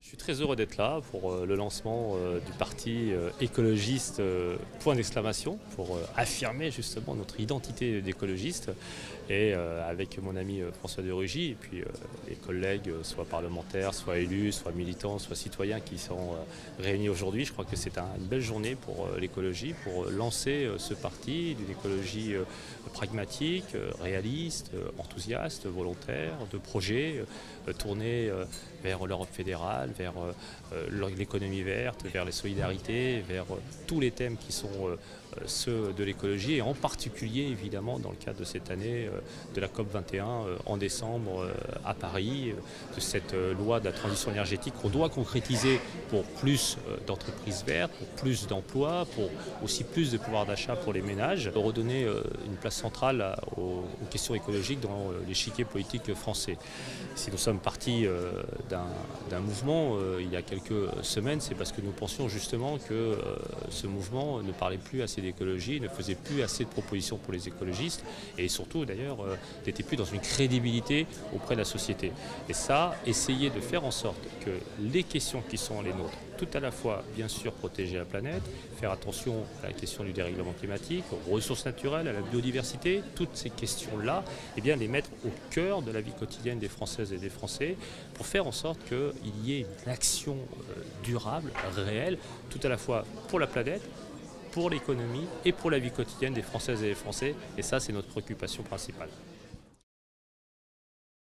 Je suis très heureux d'être là pour le lancement du parti écologiste point d'exclamation pour affirmer justement notre identité d'écologiste et avec mon ami François de Rugy et puis les collègues soit parlementaires, soit élus, soit militants, soit citoyens qui sont réunis aujourd'hui. Je crois que c'est une belle journée pour l'écologie, pour lancer ce parti d'une écologie pragmatique, réaliste, enthousiaste, volontaire, de projets tournés vers l'Europe fédérale, vers l'économie verte, vers les solidarités, vers tous les thèmes qui sont ceux de l'écologie et en particulier évidemment dans le cadre de cette année de la COP21 en décembre à Paris, de cette loi de la transition énergétique qu'on doit concrétiser pour plus d'entreprises vertes, pour plus d'emplois, pour aussi plus de pouvoir d'achat pour les ménages, redonner une place centrale aux questions écologiques dans l'échiquier politique français. Si nous sommes partis d'un mouvement il y a quelques semaines, c'est parce que nous pensions justement que ce mouvement ne parlait plus assez d'écologie, ne faisait plus assez de propositions pour les écologistes et surtout d'ailleurs n'était plus dans une crédibilité auprès de la société. Et ça, essayer de faire en sorte que les questions qui sont les nôtres, tout à la fois bien sûr protéger la planète, faire attention à la question du dérèglement climatique, aux ressources naturelles, à la biodiversité, toutes ces questions-là, eh bien les mettre au cœur de la vie quotidienne des Françaises et des Français pour faire en sorte qu'il y ait une action durable, réelle, tout à la fois pour la planète, pour l'économie et pour la vie quotidienne des Françaises et des Français. Et ça, c'est notre préoccupation principale.